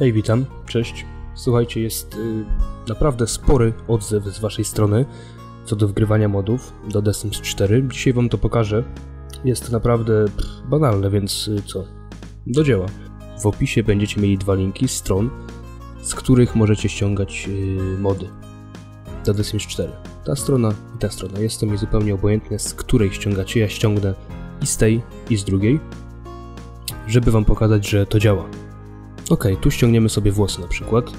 Hej, witam, cześć. Słuchajcie, jest naprawdę spory odzew z waszej strony co do wgrywania modów do The Sims 4. Dzisiaj wam to pokażę. Jest to naprawdę banalne, więc co? Do dzieła. W opisie będziecie mieli dwa linki stron, z których możecie ściągać mody do The Sims 4. Ta strona i ta strona. Jest to mi zupełnie obojętne, z której ściągacie. Ja ściągnę i z tej, i z drugiej, żeby wam pokazać, że to działa. Ok, tu ściągniemy sobie włosy na przykład.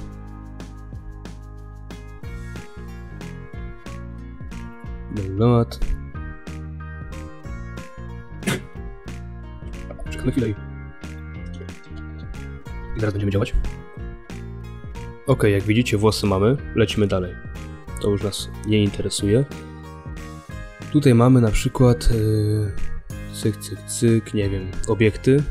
Download. Czekamy chwilę i zaraz będziemy działać. Ok, jak widzicie, włosy mamy. Lecimy dalej. To już nas nie interesuje. Tutaj mamy na przykład cyk, cyk, cyk, nie wiem, obiekty.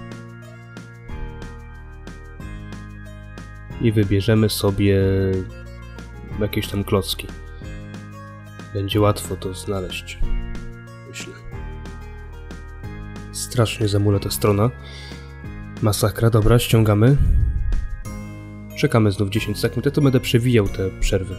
I wybierzemy sobie jakieś tam klocki. Będzie łatwo to znaleźć, myślę. Strasznie zamula ta strona. Masakra, dobra, ściągamy. Czekamy znów 10 sekund, ja to będę przewijał te przerwy.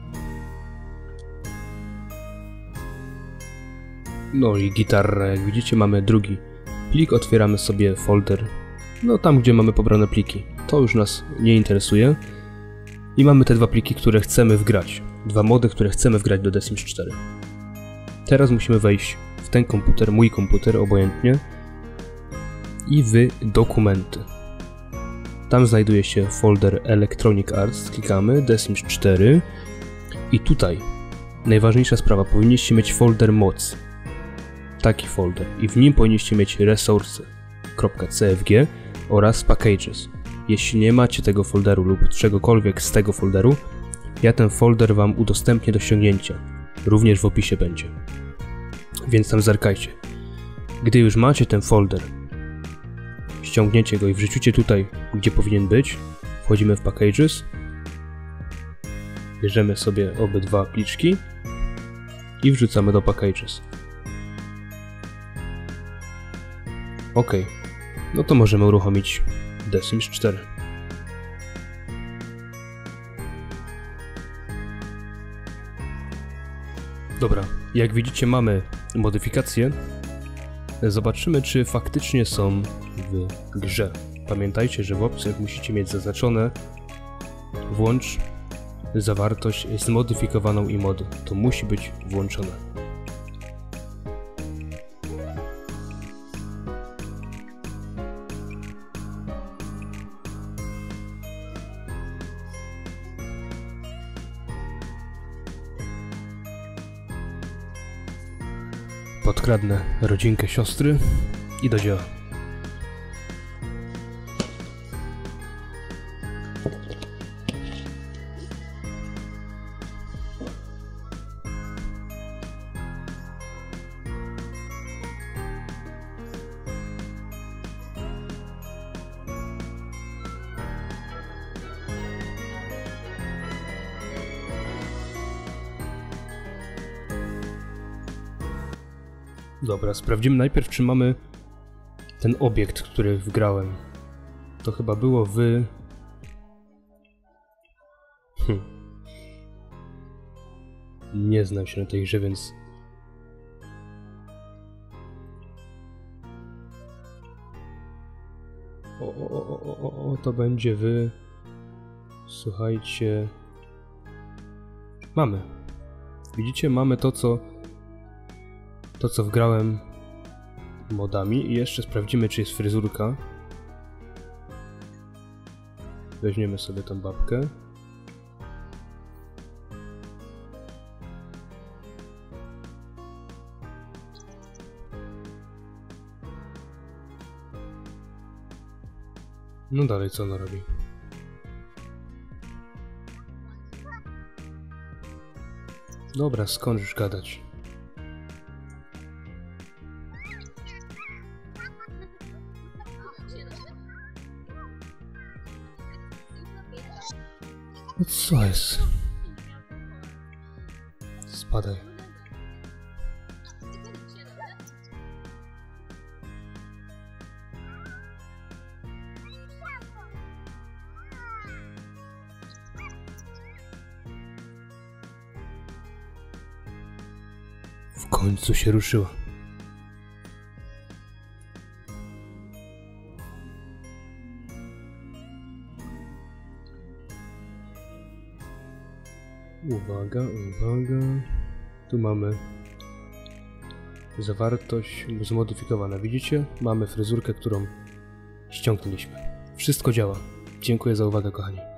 No i gitarra, jak widzicie, mamy drugi plik, otwieramy sobie folder. No tam, gdzie mamy pobrane pliki. To już nas nie interesuje. I mamy te dwa pliki, które chcemy wgrać. Dwa mody, które chcemy wgrać do The Sims 4. Teraz musimy wejść w ten komputer, mój komputer, obojętnie. I w dokumenty. Tam znajduje się folder Electronic Arts. Klikamy The Sims 4. I tutaj najważniejsza sprawa. Powinniście mieć folder mods. Taki folder. I w nim powinniście mieć resource.cfg oraz packages. Jeśli nie macie tego folderu lub czegokolwiek z tego folderu, ja ten folder wam udostępnię do ściągnięcia. Również w opisie będzie. Więc tam zerkajcie. Gdy już macie ten folder, ściągniecie go i wrzucicie tutaj, gdzie powinien być. Wchodzimy w packages. Bierzemy sobie obydwa pliczki i wrzucamy do packages. Ok. No to możemy uruchomić The Sims 4. Dobra, jak widzicie, mamy modyfikacje. Zobaczymy, czy faktycznie są w grze. Pamiętajcie, że w opcjach musicie mieć zaznaczone włącz zawartość zmodyfikowaną i mody. To musi być włączone. Podkradnę rodzinkę siostry i do dzieła. Dobra, sprawdzimy najpierw, czy mamy ten obiekt, który wgrałem. To chyba było w... Nie znam się na tej grze, więc... O, to będzie w... Słuchajcie... Mamy. Widzicie, mamy to, co wgrałem modami i jeszcze sprawdzimy, czy jest fryzurka. Weźmiemy sobie tą babkę. No dalej, co ona robi? Dobra, skąd już gadać? No co jest? Spadaj. W końcu się ruszyła. Uwaga, uwaga. Tu mamy zawartość zmodyfikowana. Widzicie? Mamy fryzurkę, którą ściągnęliśmy. Wszystko działa. Dziękuję za uwagę, kochani.